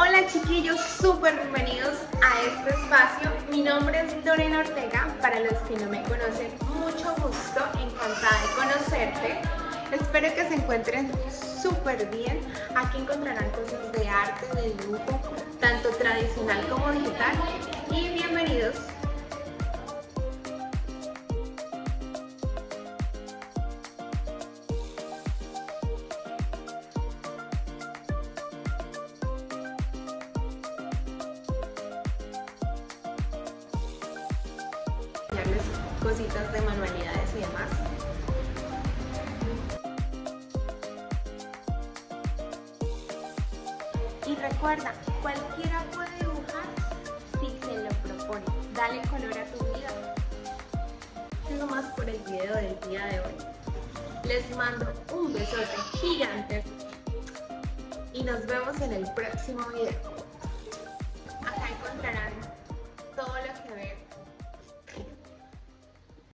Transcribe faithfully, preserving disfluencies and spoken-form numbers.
Hola chiquillos, súper bienvenidos a este espacio. Mi nombre es Lorena Ortega, para los que no me conocen, mucho gusto, encantada de conocerte. Espero que se encuentren súper bien. Aquí encontrarán cosas de arte, de dibujo, tanto tradicional como digital. Y bienvenidos. Cositas de manualidades y demás. Y recuerda, cualquiera puede dibujar si se lo propone. Dale color a tu vida. No más por el video del día de hoy. Les mando un besote gigante y nos vemos en el próximo video.